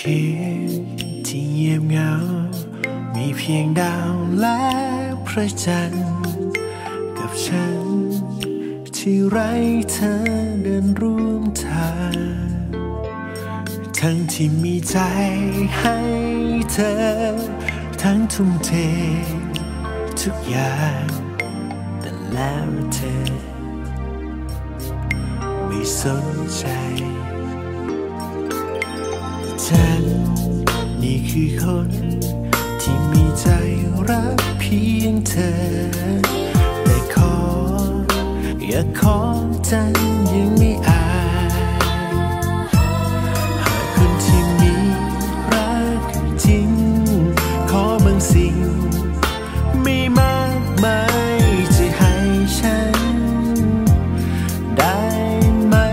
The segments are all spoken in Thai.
คืนที่เงียบเหงามีเพียงดาวและพระจันทร์กับฉันที่ไร้เธอเดินร่วมทางทั้งที่มีใจให้เธอทั้งทุ่มเททุกอย่างแต่แล้วเธอไม่สนใจฉันนี่คือคนที่มีใจรักเพียงเธอแต่อย่าขอจันยังไม่อาจหากคนที่มีรักจริงขอบางสิ่งไม่มากมายจะให้ฉันได้ไหม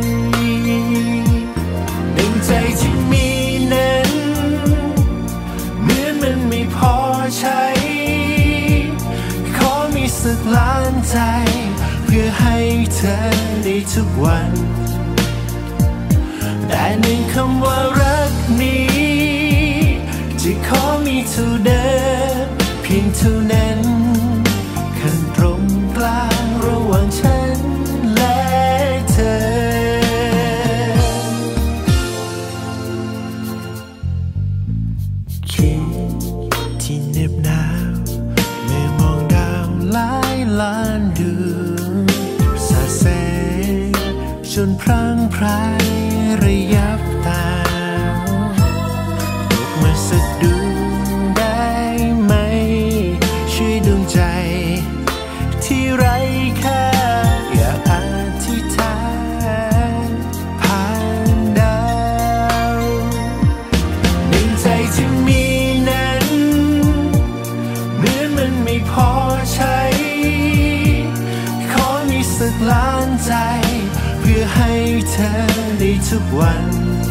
ดังใจที่มีนั้นเหมือนมันไม่พอใช้ขอมีสักล้านใจเพื่อให้เธอในทุกวันแต่ในคำว่ารักนี้จะขอมีเท่าเดิมเพียงเท่านั้นขั้นตรงกลางระหว่างฉันและเธอคืนที่เหน็บหนาวเมื่อมองดาวหลายล้านดวงสาดแสงจนพรางพรายระยับตาลุกมาสักดวงได้ไหมช่วยดวงใจที่ไร้ค่าอยากอธิษฐานผ่านดาวในใจที่มีนั้นเหมือนมันไม่พอใช้ขอมีสักล้านใจเพื่อให้เธอในทุกวัน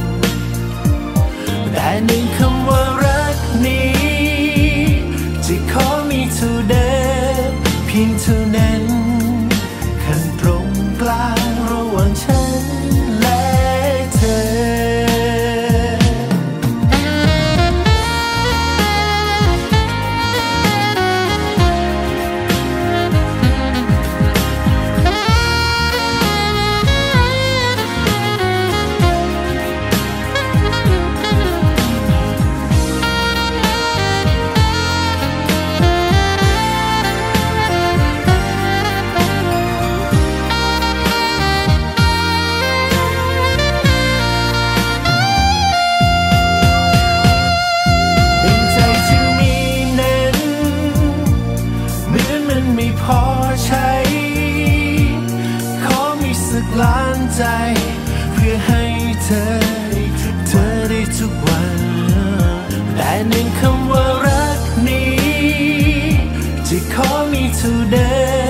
แต่หนึ่งคำว่ารักนี้จะขอมีเท่าเดิมเพียงเท่านั้นขั้นตรงกลางระหว่างฉันและเธอพอใช้ขอมีสักล้านใจเพื่อให้เธอได้ทุกวันแต่ในคำว่ารักนี้จะขอมีเท่าเดิม